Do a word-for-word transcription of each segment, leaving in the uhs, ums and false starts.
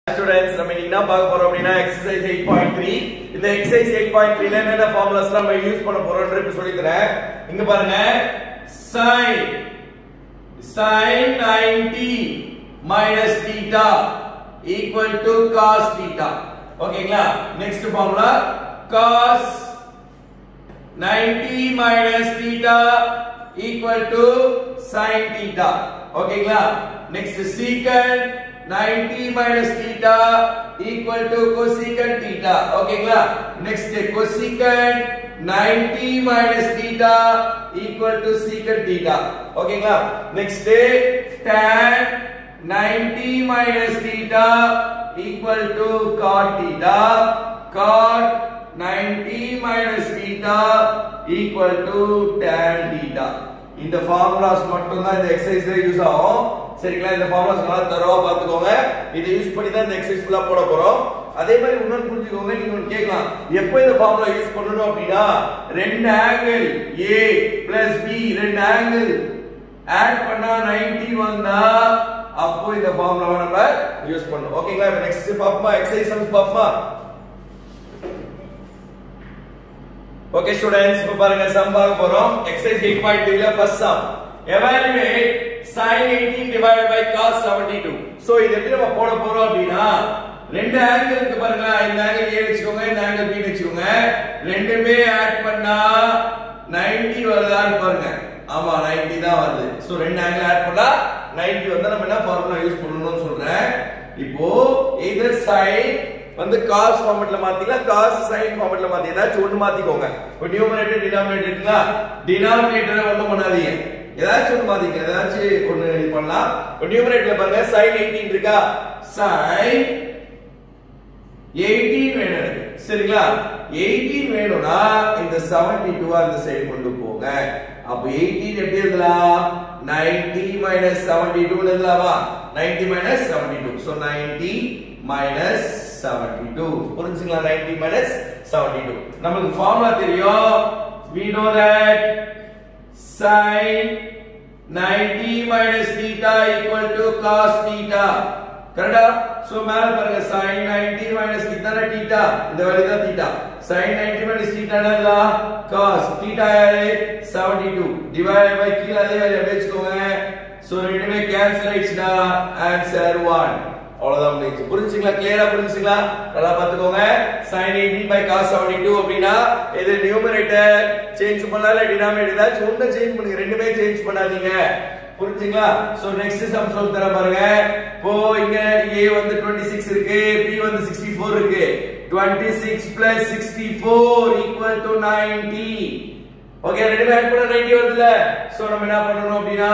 Students, நம்ம இன்னைக்கு என்ன பார்க்க போறோம் அப்படினா exercise eight point three. இந்த exercise eight point three ல என்னென்ன ஃபார்முலாஸ் நம்ம யூஸ் பண்ண போறோம்ன்றத சொல்லி தரேன். இங்க பாருங்க sin sin ninety minus theta equal to cos theta. ஓகேங்களா? Next formula cos ninety minus theta equal to sin theta. ஓகேங்களா? Next secant ninety minus theta equal to cosecant theta. ஓகேங்களா? next cosecant ninety minus theta equal to secant theta. ஓகேங்களா? next tan ninety minus theta equal to cot theta. Cot ninety minus theta equal to tan theta. இந்த formulas மட்டும் தான் இந்த எக்சர்சைஸ்ல use ஆகும். சரிங்களா? இந்த formulas நல்லா தரவா பாத்துக்கோங்க. இதை யூஸ் பண்ணி தான் இந்த எக்சர்சைஸ் ஃபுல்லா போட போறோம். அதே மாதிரி இன்னொரு புரிஞ்சுக்கோங்க. நீங்க ஒன்னு கேட்கலாம், எப்போ இந்த ஃபார்முலா யூஸ் பண்ணனும் அப்படினா ரெண்டு ஆங்கிள் A plus B ரெண்டு ஆங்கிள் ஆட் பண்ணா ninety வந்தா அப்போ இந்த ஃபார்முலாவை நம்ம யூஸ் பண்ணனும். ஓகேங்களா? இப்போ நெக்ஸ்ட் பாப்போமா, எக்சர்சைஸ் சம்ஸ் பாப்போமா. Okay students, இப்போ பாருங்க சம் பார்க்க போறோம். exercise eight point three ல first sum. Evaluate sin eighteen divided by cos seventy-two. So இது எப்படி நம்ம போட போறோம் அப்படினா ரெண்டு ஆங்கிள் இருக்கு பாருங்க. இந்த ஆங்கிள் A வெச்சுக்கோங்க, இந்த ஆங்கிள் B வெச்சுக்கோங்க. ரெண்டுமே ஆட் பண்ணா ninety வருதான்னு பாருங்க. ஆமா ninety தான் வருது. சோ ரெண்டு ஆங்கிள் ஆட் பண்ணா ninety வந்தா நம்ம என்ன ஃபார்முலா யூஸ் பண்ணனும்னு சொல்றேன். இப்போ either side வந்து cos ஃபார்மட்ல மாத்திக்கலாம், cos sin ஃபார்மட்ல மாத்தி ஏதாச்சும் ஒன்னு மாத்திக்கோங்க. இப்போ நியூமரேட்டர் டினாமினேட்டர் இருக்குல, டினாமினேட்டரை ஒண்ணும் பண்ணாதீங்க, ஏதாச்சும் ஒன்னு மாத்திங்க, ஏதாச்சும் ஒன்னு இது பண்ணலாம். இப்போ நியூமரேட்டர்ல பாருங்க sin eighteen இருக்கா, sin eighteen வேணும் எனக்கு. சரிங்களா? eighteen வேணும்னா இந்த seventy-two அந்த சைடு கொண்டு போங்க. அப்ப eighteen எப்படி எழுதலாம்? ninety minus seventy-two எழுதலாமா? ninety minus seventy-two. So ninety minus seventy-two. புரிஞ்சுங்களா? ninety minus seventy-two. நமக்கு ஃபார்முலா தெரியும். We know that sin ninety minus theta equal to cos theta. கரெக்ட்டா? சோ மேல பாருங்க sin ninety minus theta theta. இந்த value தான் theta. sin ninety minus theta என்னது? cos theta யாரு? seventy-two. டிவைட் பை கீழ அதே வேல்யூ வெச்சுக்கோங்க. சோ ரெண்டுமே கேன்சல் ஆயிடுச்சுடா. Answer one. அவ்வளவுதான் முடிஞ்சு. புரிஞ்சுங்களா? கிளியரா புரிஞ்சுங்களா? நல்லா பாத்துக்கோங்க. sin eighteen by cos seventy-two அப்படினா இது நியூமரேட்டர் சேஞ்ச் பண்ணலாம், இல்ல டினாமினேட்டர் ஏதாச்சும் ஒண்ணு சேஞ்ச் பண்ணுங்க, ரெண்டுமே சேஞ்ச் பண்ணாதீங்க. புரிஞ்சுங்களா? சோ நெக்ஸ்ட் சம் சொல்ல தர பாருங்க. இப்போ இங்க A வந்து twenty-six இருக்கு, B வந்து sixty-four இருக்கு. twenty-six plus sixty-four equal to ninety. Okay, ரெண்டுமே ஆட் பண்ணா ninety வருதுல. சோ நம்ம என்ன பண்ணனும் அப்படினா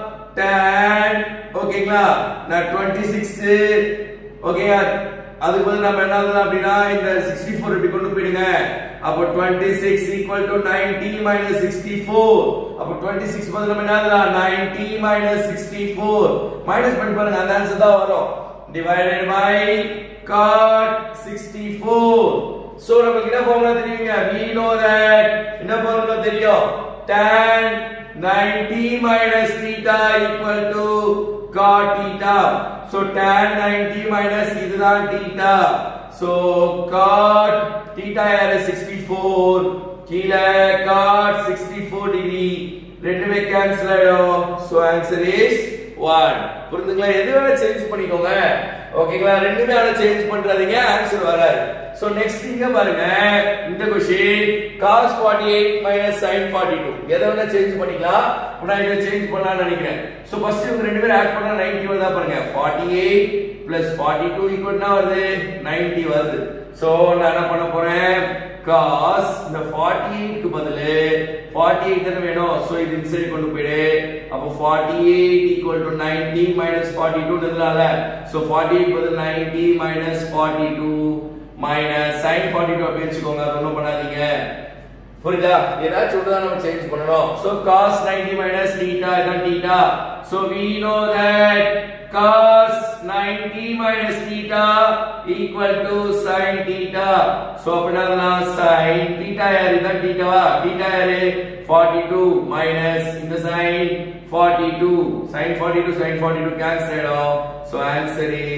tan ஓகேங்களா, நான் twenty-six ஓகே, அதுக்கு பதிலா நம்ம என்ன எழுதலாம் அப்படினா இந்த sixty-four இப்படி கொண்டு போயிடுங்க. அப்ப twenty-six equal to ninety minus sixty-four. அப்ப twenty-six பதிலா நம்ம என்ன எழுதலாம்? ninety minus sixty-four. மைனஸ் பண்ணி பாருங்க, அந்த ஆன்சர் தான் வரும். divided by cot sixty-four. So நமக்கு என்ன ஃபார்முலா தெரியுங்க? we know that என்ன ஃபார்முலா தெரியும்? tan ninety minus theta equal to cot theta. So tan ninety minus இதுதான் theta. So cot theta யாரு? sixty-four. கீழ cot sixty-four degree. ரெண்டுமே கேன்சல் ஆயிடும். So answer is one. புரியுதுங்களா? எது வேணா சேஞ்ச் பண்ணிக்கோங்க. ஓகேங்களா? ரெண்டுமே ஆனா சேஞ்ச் பண்றாதீங்க, ஆன்சர் வராது. சோ நெக்ஸ்ட் இங்க பாருங்க, இந்த question cos forty-eight minus sin forty-two. எதை வேணா சேஞ்ச் பண்ணிக்கலாம். நான் இத சேஞ்ச் பண்ணலாம்னு நினைக்கிறேன். சோ ஃபர்ஸ்ட் இவங்க ரெண்டு பேரும் ஆட் பண்ணா ninety வருதா பாருங்க. forty-eight plus forty-two equal என்ன வருது? ninety வருது. சோ நான் என்ன பண்ண போறேன்? cos இந்த forty-eight க்கு பதிலு forty-eight தான வேணும். சோ இது இந்த சைடு கொண்டு போயிடு. அப்ப forty-eight equal to ninety minus forty-two எழுதலாம்ல. சோ forty-eight பதிலு ninety minus forty-two minus sin forty-two அப்படி வெச்சுக்கோங்க, அது ஒண்ணும் பண்ணாதீங்க. புரியுதா? ஏதாச்சும் ஒண்ணு தான் நம்ம சேஞ்ச் பண்ணனும். So cos ninety minus theta இதான் theta. So we know that cos ninety minus theta equal to sin theta. So அப்படினா sin theta யாரு? இதான் theta வா? theta யாரு? forty-two minus இந்த sin forty-two. sin forty-two sin forty-two cancel ஆயிடும். So answer is zero.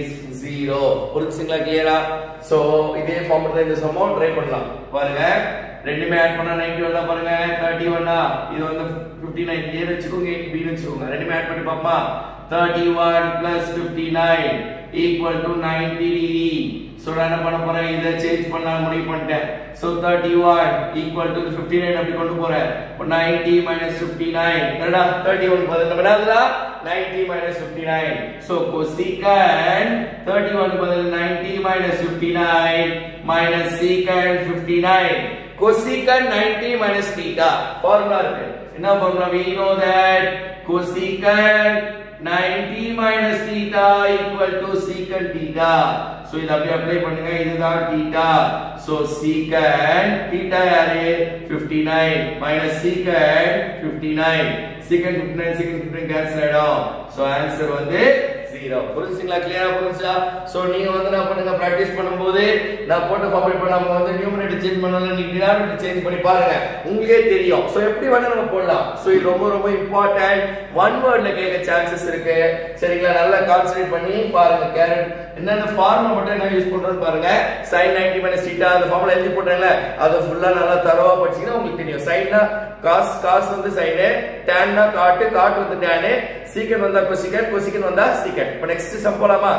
zero. புரிஞ்சுங்களா கிளியரா? So இதே ஃபார்முலா இந்த சம்மோ ட்ரை பண்ணலாம். பாருங்க ரெண்டுமே ஆட் பண்ணா ninety வந்தா பாருங்க thirty-one ஆ இது வந்து fifty-nine ஏ வெச்சுக்கோங்க b வெச்சுக்கோங்க ரெண்டுமே ஆட் பண்ணி பாப்போமா thirty-one plus fifty-nine equal to ninety degree. So நான் என்ன பண்ண போறேன் இத சேஞ்ச் பண்ணலாம் முடிவு பண்ணிட்டேன். So thirty-one equal to fifty-nine அப்படி கொண்டு போறேன். இப்போ ninety minus fifty-nine என்னடா thirty-one பதில் நம்ம என்னதுடா ninety minus fifty-nine. So cosecant thirty-one பதில் ninety minus fifty-nine minus secant fifty-nine. Cosecant ninety minus theta formula இருக்கு. என்ன formula? We know that cosecant ninety minus theta equal to secant theta. So இத அப்படியே apply பண்ணுங்க இதுதான் theta. So secant theta யாரு fifty-nine minus secant fifty-nine. Secant fifty-nine secant fifty-nine cancel ஆயிடும். So answer வந்து zero. புரிஞ்சுங்களா கிளியரா புரிஞ்சா? சோ நீங்க வந்து என்ன பண்ணுங்க பிராக்டீஸ் பண்ணும்போது நான் போட்ட ஃபார்முலா பண்ணாம வந்து நியூமரேட்டர் சேஞ்ச் பண்ணாலும் நீங்க டினாமினேட்டர் சேஞ்ச் பண்ணி பாருங்க உங்களுக்கே தெரியும். சோ எப்படி வேணா நம்ம போடலாம். சோ இது ரொம்ப ரொம்ப இம்பார்ட்டன்ட். ஒன் வேர்ட்ல கேட்க சான்சஸ் இருக்கு. சரிங்களா நல்லா கான்சென்ட்ரேட் பண்ணி பாருங்க. கேரட் என்னென்ன ஃபார்முலா மட்டும் என்ன யூஸ் பண்றோம்னு பாருங்க. sin ninety minus theta அந்த ஃபார்முலா எழுதி போட்டேன்ல அது ஃபுல்லா நல்லா தரவா படிச்சீங்கன்னா உங்களுக்கு தெரியும். sinனா cos cos வந்து sin tanனா cot cot வந்து tan secant வந்தா cosecant cosecant வந்தா secant. இப்போ நெக்ஸ்ட் சம் போலாமா?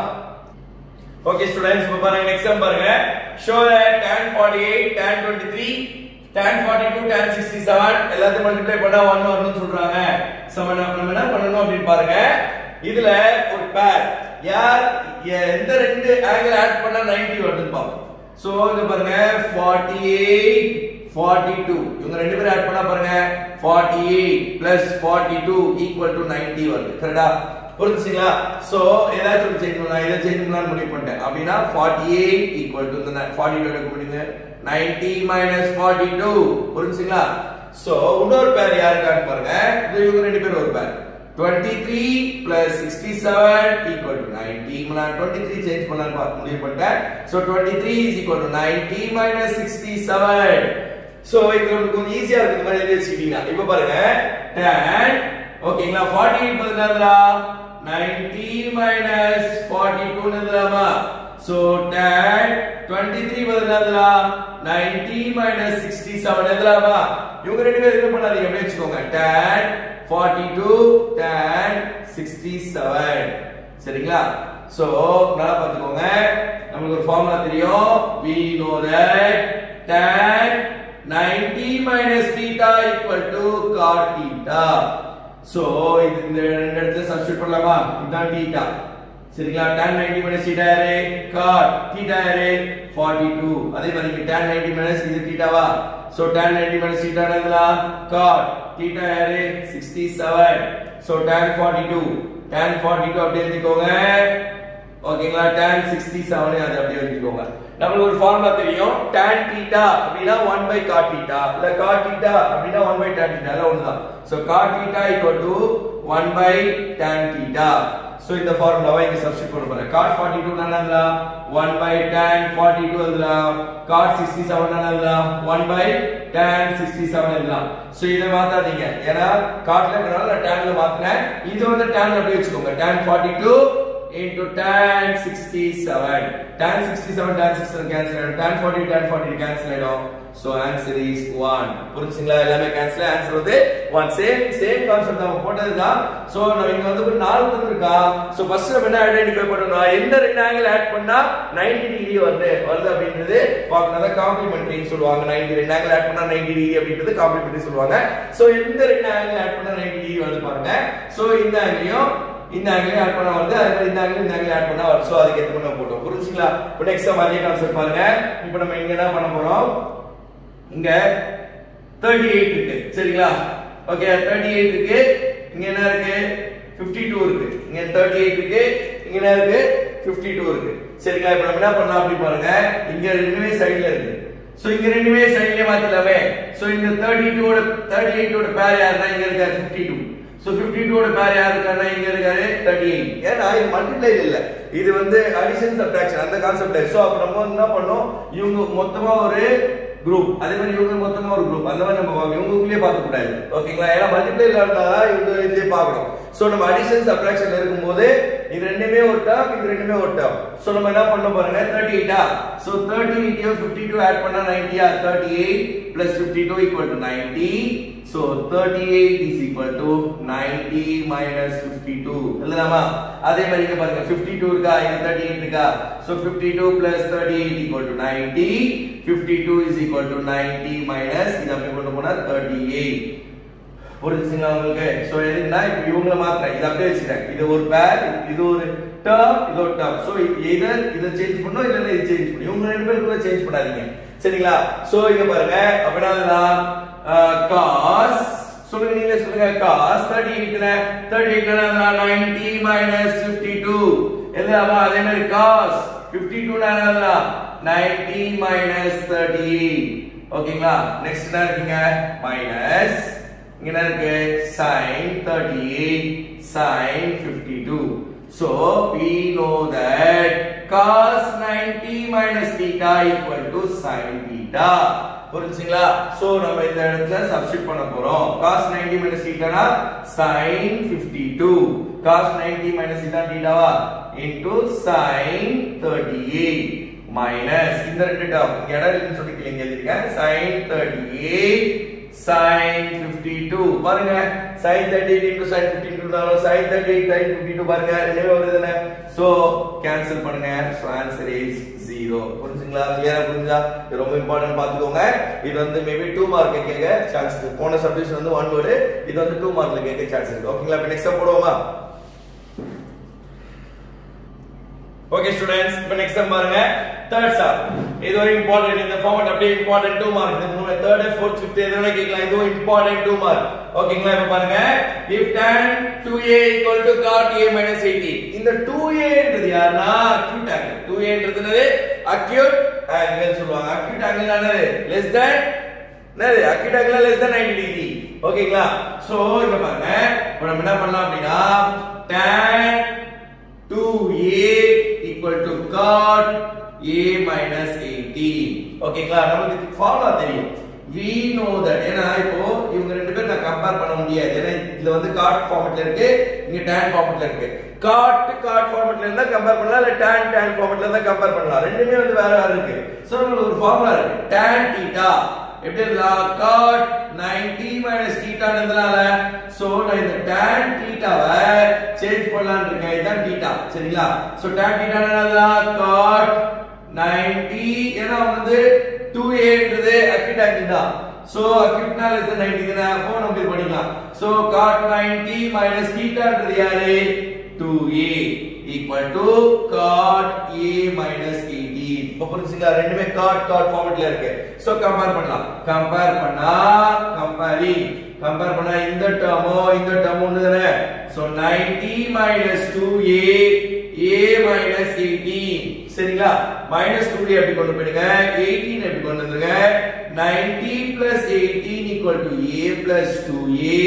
ஓகே ஸ்டூடண்ட்ஸ் இப்போ பாருங்க நெக்ஸ்ட் சம் பாருங்க. show that tan forty-eight tan twenty-three tan forty-two tan sixty-seven எல்லாத்தையும் மல்டிப்ளை பண்ணா one வரணும்னு சொல்றாங்க. சோ நம்ம என்ன பண்ணனும் அப்படி பாருங்க. இதுல ஒரு பேர் யார் எந்த ரெண்டு ஆங்கிள் ஆட் பண்ணா ninety வருதுன்னு பாப்போம். சோ இங்க பாருங்க forty-eight forty-two இவங்க ரெண்டு பேரும் ஆட் பண்ணா பாருங்க forty-eight plus forty-two equal to ninety வருது. கரெக்ட்டா? புரிஞ்சுங்களா? சோ ஏதாச்சும் சேஞ்ச் பண்ணலாம் இத சேஞ்ச் பண்ணலாம் முடிவு பண்ணிட்டேன். அப்படினா forty-eight equal to the forty-two எடுக்க முடியுங்க ninety minus forty-two. புரிஞ்சுங்களா? சோ இன்னொரு பேர் யாருக்கான்னு பாருங்க. இது இவங்க ரெண்டு பேரும் ஒரு பேர் twenty-three plus sixty-seven equal to ninety. நான் twenty-three சேஞ்ச் பண்ணலாம் முடிவு பண்ணிட்டேன். So twenty-three is equal to ninety minus sixty-seven. So இது நமக்கு கொஞ்சம் ஈஸியா இருக்கு இந்த மாதிரி எழுதி வச்சிட்டீங்க. இப்போ பாருங்க tan ஓகேங்களா forty-eight பதினாறுடா ninety minus forty-two னதுலாமா. சோ tan twenty-three பதினாறுடா ninety minus sixty-seven னதுலாமா. இவங்க ரெண்டு பேரும் என்ன பண்ணாதீங்க அப்படியே வெச்சுக்கோங்க tan forty-two tan sixty-seven. சரிங்களா? சோ நல்லா பாத்துக்கோங்க. நமக்கு ஒரு ஃபார்முலா தெரியும். We know that tan ninety minus theta equal to cot theta. So இது இந்த ரெண்டு இடத்துல சப்ஸ்டிட்யூட் பண்ணலாமா? இதான் theta. சரிங்களா? tan ninety minus theta யாரு? cot theta யாரு? forty-two. அதே மாதிரி tan ninety minus இது theta-வா? So tan ninety minus theta என்னதுடா? cot theta யாரு? sixty-seven. So tan forty-two tan forty-two அப்படியே எழுதிக்கோங்க. ஓகேங்களா? tan sixty-seven அது அப்படியே எழுதிக்கோங்க. நமக்கு ஒரு ஃபார்முலா தெரியும். tan theta அப்படினா one by cot theta இல்ல cot theta அப்படினா one by tan theta எல்லாம் ஒண்ணுதான். So cot theta equal to one by tan theta. So இந்த ஃபார்முலாவை இங்க சப்ஸ்டிட்யூட் பண்ண போறேன். cot forty-two என்னன்னா one by tan forty-two எழுதலாம். cot sixty-seven என்னன்னா one by tan sixty-seven எழுதலாம். சோ இத மாத்தாதீங்க. ஏனா cotல இருக்கறனால நான் tanல மாத்துனேன். இது வந்து tan அப்படியே வெச்சுக்கோங்க. tan forty-two into tan sixty-seven. tan sixty-seven tan sixty-seven cancel ஆயிடும். tan forty tan forty cancel ஆயிடும். So answer is one. புரிஞ்சுங்களா? எல்லாமே cancel answer வந்து one. same same concept நம்ம போட்டதுதான். So நம்ம இங்க வந்து ஒரு நாலு தந்திருக்கா. So first நம்ம என்ன ஐடென்டிஃபை பண்ணனும்? எந்த ரெண்டு ஆங்கிள் ஆட் பண்ணா ninety டிகிரி வருது வருது அப்படின்றது பார்க்கறத காம்ப்ளிமெண்டரி சொல்லுவாங்க. ninety ரெண்டு ஆங்கிள் ஆட் பண்ணா ninety டிகிரி அப்படின்றது காம்ப்ளிமெண்டரி சொல்லுவாங்க. So எந்த ரெண்டு ஆங்கிள் ஆட் பண்ணா ninety டிகிரி வருது பாருங்க. So இந்த ஆங்கிளையும் இந்த ஆங்கிள் ஆட் பண்ணா வருது. அதே மாதிரி இந்த ஆங்கிள் இந்த ஆங்கிள் ஆட் பண்ணா வருது. சோ அதுக்கு ஏத்த மாதிரி நம்ம போடுவோம். புரிஞ்சுங்களா? இப்போ நெக்ஸ்ட் அதே கான்செப்ட் பாருங்க. இப்போ நம்ம இங்க என்ன பண்ண போறோம்? இங்க thirty-eight இருக்கு. சரிங்களா? ஓகே thirty-eight இருக்கு. இங்க என்ன இருக்கு? fifty-two இருக்கு. இங்க thirty-eight இருக்கு. இங்க என்ன இருக்கு? fifty-two இருக்கு. சரிங்களா? இப்போ நம்ம என்ன பண்ணலாம் அப்படி பாருங்க. இங்க ரெண்டுமே சைடுல இருக்கு. சோ இங்க ரெண்டுமே சைடுல மாத்திடலாமே. சோ இந்த thirty-two ஓட thirty-eight ஓட பேர் யாருன்னா இங்க இருக்காரு fifty-two. சோ fifty-two ஓட பேர் யாரு இருக்கானா இங்க இருக்காரு thirty-eight. ஏன்னா இது மல்டிப்ளை இல்ல. இது வந்து அடிஷன் சப்ட்ராக்ஷன் அந்த கான்செப்ட். சோ அப்ப நம்ம என்ன பண்ணோம்? இவங்க மொத்தமா ஒரு குரூப் அதே மாதிரி இவங்க மொத்தமா ஒரு குரூப் அந்த மாதிரி நம்ம இவங்களுக்குள்ளே பார்க்க கூடாது. ஓகேங்களா? ஏன்னா மல்டிப்ளை இல்லாததால இவங்க இதுலயே பார்க்கணும். சோ நம்ம அடிஷன் சப்ட்ராக்ஷன் இருக்கும்போது இது ரெண்டுமே ஒரு டேர்ம் இது ரெண்டுமே ஒரு டேர்ம் சோ நம்ம என்ன பண்ண பாருங்க thirty-eight ஆ சோ thirty-eight யும் fifty-two ஆட் பண்ணா ninety ah thirty-eight plus fifty-two equal to ninety so thirty-eight is equal to ninety minus fifty-two எழுதலாமா அதே மாதிரி இங்க பாருங்க fifty-two இருக்கா இங்க thirty-eight இருக்கா so fifty-two plus thirty-eight equal to ninety fifty-two is equal to ninety minus இது அப்படியே கொண்டு போனா thirty-eight புரிஞ்சுங்களா உங்களுக்கு சோ எதுக்குன்னா இப்போ இவங்கள மாத்திரம் இத அப்படியே வச்சிரேன் இது ஒரு பேர் இது ஒரு டேர்ம் இது ஒரு டேர்ம் சோ எய்தர் இத சேஞ்ச் பண்ணனும் இல்லனா இத சேஞ்ச் பண்ணனும் இவங்க ரெண்டு பேருக்குள்ள சேஞ்ச் பண்ணாதீங்க சரிங்களா சோ இங்க பாருங்க அப்படினா cos சொல்லுங்க நீங்களே சொல்லுங்க cos thirty-eight னா thirty-eight னா ninety minus fifty-two எழுதலாமா அதே மாதிரி cos fifty-two னா ninety minus thirty-eight ஓகேங்களா நெக்ஸ்ட் என்ன இருக்குங்க மைனஸ் இங்க என்ன இருக்கு sin thirty-eight sin fifty-two so we know that cos ninety minus theta equal to sin theta புரிஞ்சுங்களா சோ நம்ம இந்த இடத்துல சப்ஸ்டிட்யூட் பண்ண போறோம் cos ninety minus theta னா sin fifty-two cos ninety minus theta theta into sin thirty-eight minus இந்த ரெண்டு term இங்க இடம் இருக்குன்னு சொல்லி இங்க எழுதிருக்கேன் sin thirty-eight sin fifty-two பாருங்க sin thirty-eight into sin fifty-two நாலும் sin thirty-eight sin fifty-two பாருங்க ரெண்டுமே வருதுனே சோ கேன்சல் பண்ணுங்க சோ ஆன்சர் இஸ் zero புரிஞ்சுங்களா கிளியரா புரிஞ்சா இது ரொம்ப இம்பார்ட்டன்ட் பாத்துக்கோங்க இது வந்து மேபி two மார்க் கேட்க சான்ஸ் இருக்கு போன சப்டிவிஷன் வந்து one வேர்ட் இது வந்து two மார்க்ல கேட்க சான்ஸ் இருக்கு ஓகேங்களா இப்போ நெக்ஸ்ட் போடுவோமா ஓகே ஸ்டூடண்ட்ஸ் இப்போ நெக்ஸ்ட் சம் பாருங்க third sum இது ஒரு இம்பார்ட்டன்ட் இந்த ஃபார்மட் அப்படியே இம்பார்ட்டன்ட் two மார்க் இந்த மூணு third fourth fifth எதுனா கேட்கலாம் இது இம்பார்ட்டன்ட் two மார்க் ஓகேங்களா இப்போ பாருங்க if tan two a equal to cot a minus eighty இந்த two a ன்றது யாருன்னா acute angle two a ன்றது என்னது acute angle சொல்வாங்க acute angle என்னது less than என்னது acute angle less than ninety degree ஓகேங்களா சோ இங்க பாருங்க இப்போ நம்ம என்ன பண்ணலாம் அப்படினா tan two a equal to cot a minus eighty ஓகேங்களா நமக்கு ஃபார்முலா தெரியும் we know that ஏனா இப்போ இவங்க ரெண்டு பேரும் நான் கம்பேர் பண்ண முடியாது ஏனா இதுல வந்து cot ஃபார்மட்ல இருக்கு இங்க tan ஃபார்மட்ல இருக்கு cot cot ஃபார்மட்ல இருந்தா கம்பேர் பண்ணலாம் இல்ல tan tan ஃபார்மட்ல இருந்தா கம்பேர் பண்ணலாம் ரெண்டுமே வந்து வேற வேற இருக்கு சோ நமக்கு ஒரு ஃபார்முலா இருக்கு tan theta எப்படி எழுதலாம் cot ninety minus theta ன்றதுனால சோ நான் இந்த tan theta வை சேஞ்ச் பண்ணலாம்னு இருக்கேன் இதான் theta சரிங்களா சோ tan theta என்னது cot ninety ஏனா வந்து two a ன்றது acute angle தான் சோ acute னா less than ninety தான அப்போ நம்ம இது பண்ணிக்கலாம் so cot ninety minus theta ன்றது யாரு two a equal to cot a minus eighty இப்போ புரிஞ்சுங்களா ரெண்டுமே cot cot ஃபார்மட்ல இருக்கு சோ கம்பேர் பண்ணலாம் கம்பேர் பண்ணா கம்பேரிங் கம்பேர் பண்ணா இந்த டேர்மோ இந்த டேர்மோ ஒண்ணுதானே so ninety minus two a a minus eighteen சரிங்களா minus two a எப்படி கொண்டு போயிடுங்க eighteen எப்படி கொண்டு வந்துருங்க ninety plus eighteen equal to a plus two a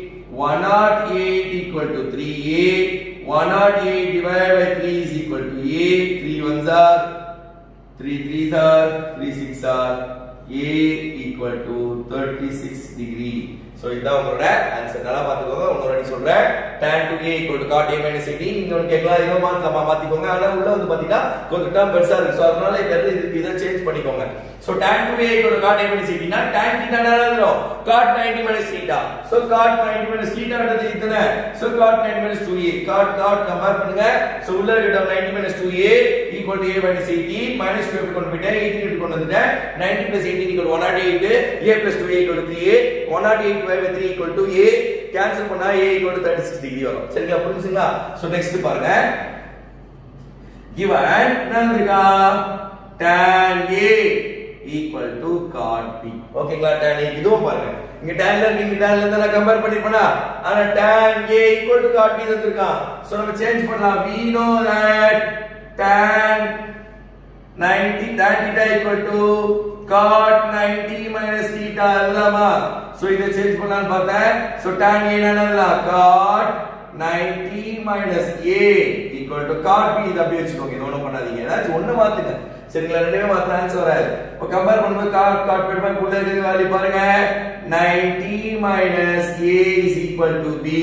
one oh eight equal to three a one oh eight divided by three is equal to a three ones are three threes are three six are a equal to thirty-six degree so இதான் உங்களோட answer நல்லா பாத்துக்கோங்க இன்னொரு வாட்டி சொல்றேன் tan two a equal to cot a minus eighteen நீங்க வந்து கேட்கலாம் இத மாத்தலாமா மாத்திக்கோங்க ஆனா உள்ள வந்து பாத்தீங்கன்னா கொஞ்சம் டேர்ம் பெருசா இருக்கு சோ அதனால இத இத சேஞ்ச் பண்ணிக்கோங்க so tan two a equal to cot a minus eighteen னா tan theta என்ன எழுதுறோம் cot ninety minus theta so cot ninety minus theta ன்றது இதுதானே so cot ninety minus two a cot cot compare பண்ணுங்க so உள்ள இருக்க term ninety minus two a equal to a minus eighteen minus two எப்படி கொண்டு போயிட்டேன் eighteen எப்படி கொண்டு வந்துட்டேன் ninety plus eighteen equal to one oh eight a plus two a equal to three a one oh eight divided by three equal to a cancel பண்ணா a equal to thirty-six degree வரும் சரிங்களா புரிஞ்சுங்களா so next பாருங்க given என்ன இருக்கா tan a equal to cot b ஓகேங்களா tan a இதுவும் பாருங்க இங்க tan ல இங்க tan ல இருந்தா நான் கம்பேர் பண்ணிப்பேனா ஆனா tan a equal to cot b தந்திருக்கான் சோ நம்ம சேஞ்ச் பண்ணலாம் we know that tan ninety tan theta equal to cot ninety minus theta அல்லமா சோ இத சேஞ்ச் பண்ணலாம்னு பார்த்தேன் சோ tan a என்னன்னா cot ninety minus a equal to cot b இத அப்படியே வெச்சுக்கோங்க இது ஒண்ணும் பண்ணாதீங்க ஏதாச்சும் ஒண்ணு மாத்துங்க சரிங்களா ரெண்டுமே மாத்த ஆன்சர் வராது இப்போ கம்பேர் பண்ணும்போது cot cot பெருமை உள்ள இருக்கிற வேல்யூ பாருங்க ninety minus a is equal to b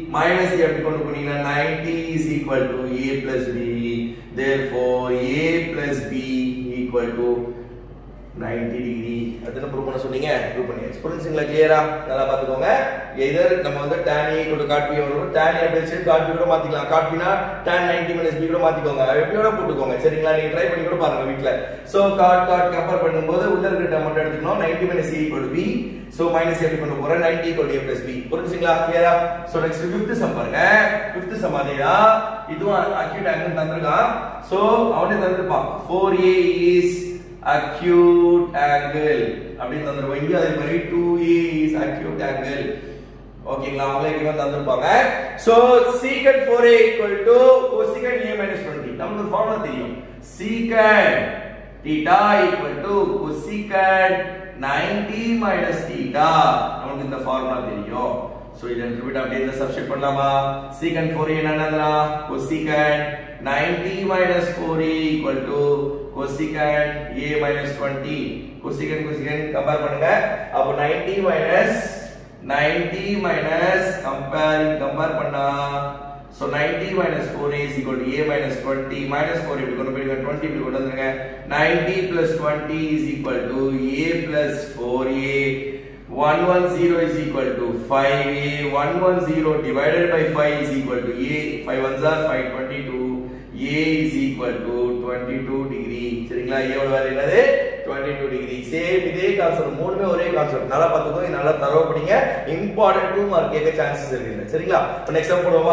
minus a அப்படி கொண்டு போனீங்கன்னா ninety is equal to a plus b. Therefore a plus b equal to ninety degree. அதன ப்ரூவ் பண்ண சொன்னீங்க, ப்ரூவ் பண்ணியாச்சு. புரிஞ்சுங்களா? கிளியரா? நல்லா பாத்துக்கோங்க. எதர் நம்ம வந்து tan a = cot b வரும். tan a அப்படியே சரி cot b கூட மாத்திக்கலாம். cot b னா tan ninety minus b கூட மாத்திக்கோங்க. எப்படியோட போட்டுக்கோங்க. சரிங்களா? நீங்க ட்ரை பண்ணி கூட பாருங்க வீட்ல. சோ cot cot கம்பேர் பண்ணும்போது உள்ள இருக்கிற டேர்ம் மட்டும் எடுத்துக்கணும். ninety minus a = b. So minus எப்படி பண்ண போறோம்? ninety = a plus b. புரிஞ்சுங்களா? கிளியரா? சோ நெக்ஸ்ட் fifth சம் பாருங்க. fifth சம் அதேதா. இதுவும் அக்யூட் ஆங்கிள் தந்திருக்கான். சோ அவனே தந்திருப்பான். four a is acute angle அப்படி தந்துருவோம். இங்க அதே மாதிரி two a is acute angle. ஓகேங்களா? அவங்களே கிவன் தந்திருப்பாங்க. So secant four a equal to cosecant a minus twenty. நமக்கு ஒரு ஃபார்முலா தெரியும். secant theta equal to cosecant ninety minus theta. நமக்கு இந்த ஃபார்முலா தெரியும். சோ இத ரிப்பீட் அப்படியே இந்த சப்ஸ்டிட் பண்ணலாமா? secant four a என்னன்னா cosecant ninety minus four a equal to cosecant a minus twenty. cosecant cosecant compare பண்ணுங்க. அப்போ ninety minus ninety minus comparing compare பண்ணா so ninety minus four a is equal to a minus twenty minus four இப்படி கொண்டு போயிடுங்க. twenty இப்படி கொண்டு வந்துருங்க. ninety plus twenty is equal to a plus four a. one hundred ten is equal to five a. one hundred ten divided by five is equal to a. five ones are five, twenty-two. a is equal to twenty-two degree. சரிங்களா? a ஓட value என்னது? twenty-two degree. Same இதே concept, மூணுமே ஒரே concept. நல்லா பாத்துக்கோங்க, நல்லா தரவா படிங்க. இம்பார்ட்டன்ட் டூ மார்க் கேட்க சான்சஸ் இருக்கு. சரிங்களா? இப்போ நெக்ஸ்ட் சம் போடுவோமா?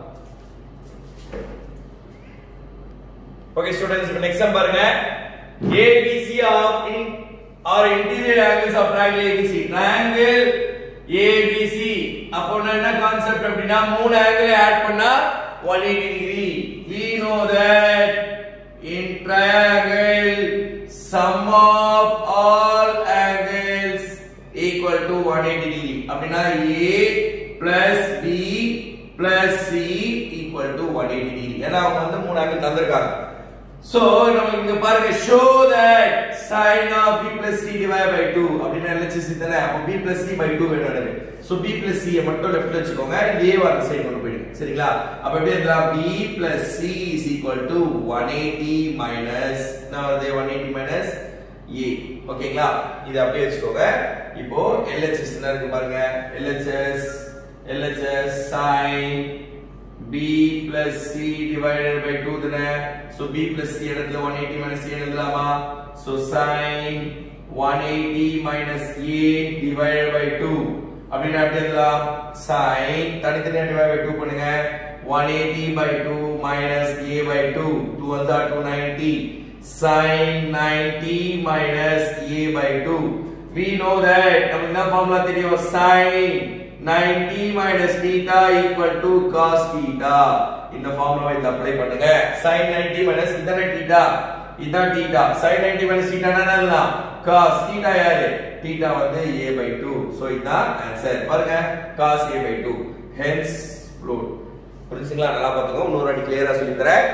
ஓகே ஸ்டூடண்ட்ஸ், இப்போ நெக்ஸ்ட் சம் பாருங்க. A B C are in are interior angles of triangle A B C. triangle A B C அப்போ என்ன கான்செப்ட் அப்படினா மூணு ஆங்கிள் ஆட் பண்ணா one hundred eighty degree. We know that in triangle sum of all angles equal to one hundred eighty degree. அப்படினா A plus B plus C equal to one hundred eighty degree. ஏனா அவங்க வந்து மூணு angle தந்திருக்காங்க. So நமக்கு இங்க பாருங்க, show that sin of B plus C divided by two அப்படினா L H S தானே. அப்ப B plus C by two வேணும் எனக்கு. So B plus C மட்டும் லெஃப்ட்ல வச்சுக்கோங்க. A வர சைடு கொண்டு போயிடுங்க. சரிங்களா? அப்ப எப்படி எழுதலாம்? B plus C is equal to one hundred eighty minus நான் வந்து one hundred eighty minus A. ஓகேங்களா? இத அப்படியே வச்சுக்கோங்க. இப்போ L H S என்ன இருக்கு பாருங்க. L H S L H S sin B plus C divided by two தானே. So B plus C இடத்துல one hundred eighty minus A எழுதலாமா? So sin one hundred eighty minus A divided by two அப்படினா எப்படி எழுதலாம்? sin தனித்தனியா divide by two பண்ணுங்க. one hundred eighty by two minus A by two. two ones are two hundred ninety. sin ninety minus A by two. We know that நமக்கு என்ன formula தெரியும்? sin ninety minus theta equal to cos theta. இந்த ஃபார்முலாவை இத apply பண்ணுங்க. sin ninety minus இதன theta, இதான் theta. sin ninety minus theta என்னன்னா cos theta யாரு? theta வந்து a by two. சோ இதான் ஆன்சர். பாருங்க, cos a by two. hence proved. புரிஞ்சுங்களா? நல்லா பாத்துக்கோங்க. இன்னொரு வாட்டி கிளியரா சொல்லி தரேன்.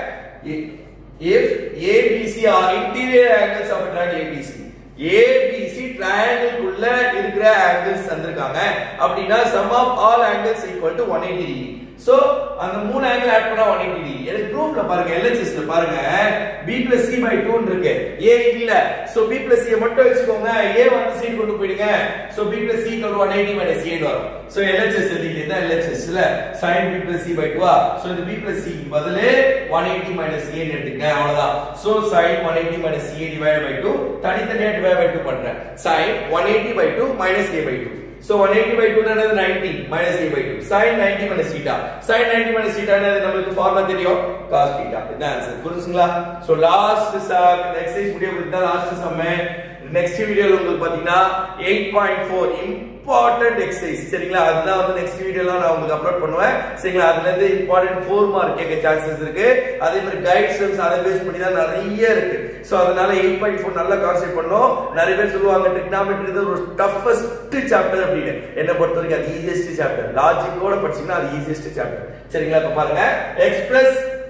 if A B C are interior angles of a triangle A B C, A B C triangle குள்ள இருக்கிற angles தந்திருக்காங்க. அப்படினா sum of all angles equal to one hundred eighty degree. So அந்த மூணு ஆங்கிள் ஆட் பண்ணா one hundred eighty degree. எனக்கு ப்ரூஃப்ல பாருங்க, L H S ல பாருங்க B plus C by two ன்னு இருக்கு. A இல்ல. சோ B plus C மட்டும் வெச்சுக்கோங்க. A வந்து சைடு கொண்டு போய்டுங்க. So B plus C = one hundred eighty minus A வரும். சோ L H S எழுதிட்டீங்க. L H S ல sin B plus C by two ah. So இந்த B plus C க்கு பதிலா one hundred eighty minus A ன்னு எடுத்துட்டேன். அவ்வளவுதான். So sin one hundred eighty minus A divided by two தனித்தனியா divide by two பண்றேன். sin one hundred eighty by two minus A by two. So one hundred eighty by two என்னது ninety minus A by two. Sin ninety minus theta. Sin ninety minus theta என்னது நமக்கு formula தெரியும், cos theta. இதான் ஆன்சர். புரியுதுங்களா? So last sum, next exercise video இதுதான் last sum. Next வீடியோல உங்களுக்கு பாத்தீங்கன்னா eight point four important exercise. சரிங்களா? அதுதான் வந்து நெக்ஸ்ட் வீடியோல நான் உங்களுக்கு அப்லோட் பண்ணுவேன். சரிங்களா? அதுல இருந்து important four மார்க் கேட்க சான்சஸ் இருக்கு. அதே மாதிரி கைட்ஸ் அதை பேஸ் பண்ணி தான் நிறைய இருக்கு. சோ அதனால eight point four நல்லா கான்சென்ட்ரேட் பண்ணோம். நிறைய பேர் சொல்லுவாங்க trigonometry இது ஒரு டஃபஸ்ட் சாப்டர் அப்படின்னு. என்ன பொறுத்தவரைக்கும் அது ஈஸியஸ்ட் சாப்டர். லாஜிக்கோட படிச்சீங்கன்னா அது ஈஸியஸ்ட் சாப்டர். சரிங்களா? இப்ப பாருங்க, x plus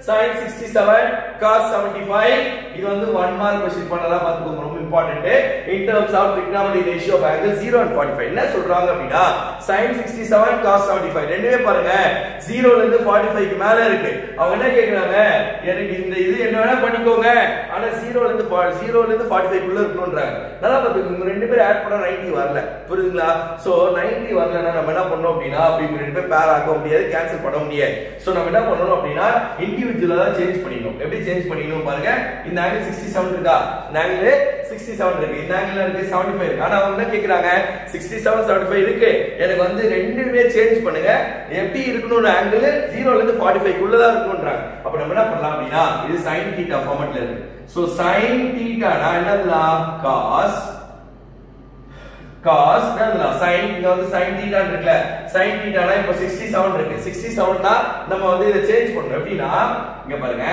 sin sixty-seven cos seventy-five. இது வந்து one mark क्वेश्चन பண்ணலாம் பாத்துக்கோங்க, ரொம்ப important. in terms of trigonometry ratio of angle zero and forty-five என்ன சொல்றாங்க அப்படினா sin sixty-seven cos seventy-five ரெண்டுமே பாருங்க zero ல இருந்து forty-five க்கு மேல இருக்கு. அவங்க என்ன கேக்குறாங்க, எனக்கு இந்த இது என்ன வேணா பண்ணிக்கோங்க, ஆனா zero ல இருந்து zero ல இருந்து forty-five குள்ள இருக்கணும்ன்றாங்க. நல்லா பாத்துக்கோங்க, ரெண்டு பேரும் ஆட் பண்ணா ninety வரல, புரியுதுங்களா? சோ ninety வரலனா நம்ம என்ன பண்ணோம் அப்படினா அப்படி ரெண்டு பேர் பேர் ஆக்க முடியாது, கேன்சல் பண்ண முடியாது. சோ நம்ம என்ன பண்ணனும் அப்படினா இன்டிவிஜுவலா தான் சேஞ்ச் பண்ணிக்கணும். எப்படி சேஞ்ச் பண்ணிக்கணும் பாருங்க, இந்த ஆங்கிள் sixty-seven இருக்கா, இந்த ஆங்கிள் sixty-seven இருக்கு, இந்த ஆங்கிள் இருக்கு seventy-five இருக்கு. ஆனா அவங்க என்ன கேக்குறாங்க, sixty-seven seventy-five இருக்கு, எனக்கு வந்து ரெண்டுமே சேஞ்ச் பண்ணுங்க, எப்படி இருக்கணும்னு ஆங்கிள் zero ல இருந்து forty-five குள்ள தான் இருக்கணும்ன்றாங்க. அப்ப நம்ம என்ன பண்ணலாம் அப்படினா இது sin theta ஃபார்மட்ல இருக்கு. சோ sin theta நான் என்னதுலாம் cos cos என்னதுல sin, இங்க வந்து sin theta இருக்குல, sin theta னா இப்போ sixty-seven இருக்கு, sixty-seven னா நம்ம வந்து இத சேஞ்ச் பண்றோம். எப்படினா இங்க பாருங்க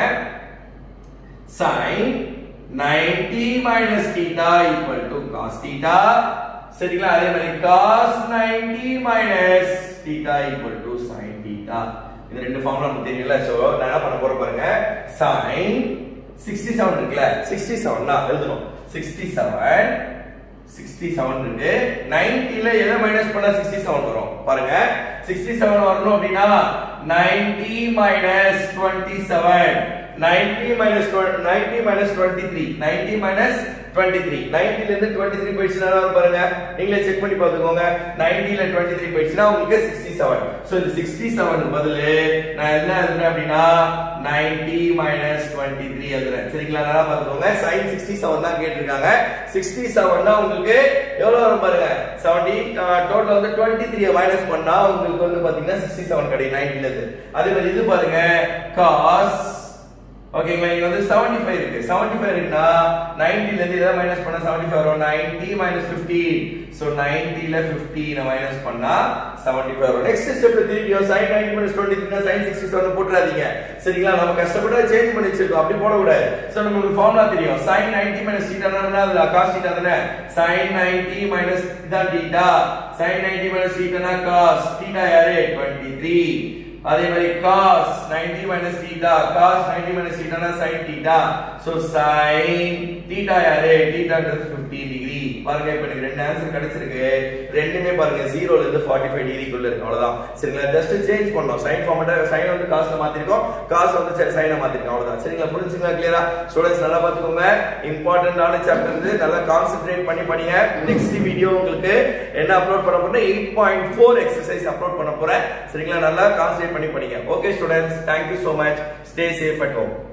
sin ninety minus theta equal to cos theta, சரிங்களா? அதே மாதிரி cos ninety minus theta equal to sin theta. இந்த ரெண்டு ஃபார்முலா நமக்கு தெரியல. சோ நான் என்ன பண்ண போறேன் பாருங்க, sin sixty-seven இருக்குல, sixty-seven னா எழுதணும், sixty-seven sixty-seven இருக்கு, ninety ல எதை மைனஸ் பண்ணா sixty-seven வரும் பாருங்க, sixty-seven வரணும் அப்படினா ninety minus twenty-seven, ninety minus ninety minus twenty-three, ninety minus twenty-three, ninety ல இருந்து twenty-three போயிடுச்சுனா பாருங்க, நீங்களே செக் பண்ணி பாத்துக்கோங்க, ninety ல twenty-three போயிடுச்சுனா உங்களுக்கு sixty-seven. சோ இந்த sixty-seven க்கு பதிலா நான் என்ன எழுதுறேன் அப்படினா ninety minus twenty-three எழுதுறேன். சரிங்களா? நல்லா பாத்துக்கோங்க, sin sixty-seven தான் கேட்டிருக்காங்க. sixty-seven னா உங்களுக்கு எவ்வளவு வரும் பாருங்க, seventy, டோட்டல் வந்து twenty-three மைனஸ் பண்ணா உங்களுக்கு வந்து பாத்தீங்கன்னா sixty-seven கிடைக்கும் ninety ல இருந்து. அதே மாதிரி இது பாருங்க cos, ஓகேங்களா? இங்க வந்து seventy-five இருக்கு, seventy-five இருக்குனா ninety ல இருந்து எதை மைனஸ் பண்ணா seventy-five வரும், ninety minus fifteen. So ninety ல fifteen மைனஸ் பண்ணா seventy-five வரும். நெக்ஸ்ட் ஸ்டெப்ல திருப்பியோ sin ninety minus twenty-three னா sin sixty-seven போட்றாதீங்க. சரிங்களா? நம்ம கஷ்டப்பட்டு சேஞ்ச் பண்ணி வச்சிருக்கோம், அப்படி போட கூடாது. சோ நமக்கு ஃபார்முலா தெரியும், sin ninety minus theta னா அதுல cos theta தானே, sin ninety minus இதான் theta, sin ninety minus theta னா cos theta யாரு twenty-three. அதே மாதிரி cos ninety minus theta, cos ninety minus theta னா sin theta. So sin theta யாரு, theta ன்றது fifteen degree. பாருங்க இப்போ எனக்கு ரெண்டு ஆன்சர் கிடைச்சிருக்கு, ரெண்டுமே பாருங்க zero ல இருந்து forty-five டிகிரி குள்ள இருக்கு, அவ்வளவுதான். சரிங்களா? ஜஸ்ட் சேஞ்ச் பண்ணோம், sin ஃபார்மட்ட sin வந்து cos ல மாத்திருக்கோம், cos வந்து sin ல மாத்திருக்கோம், அவ்வளவுதான். சரிங்களா? புரிஞ்சுங்களா? கிளியரா? ஸ்டூடண்ட்ஸ் நல்லா பாத்துக்கோங்க, இம்பார்ட்டன்ட்டான சாப்டர் இது, நல்லா கான்சென்ட்ரேட் பண்ணி படிங்க. நெக்ஸ்ட் வீடியோ உங்களுக்கு என்ன அப்லோட் பண்ண போறேன், eight point four exercise upload பண்ண போறேன். சரிங்களா? நல்லா கான்சென்ட்ரேட் பண்ணி படிங்க. Okay students, thank you so much. Stay safe at home.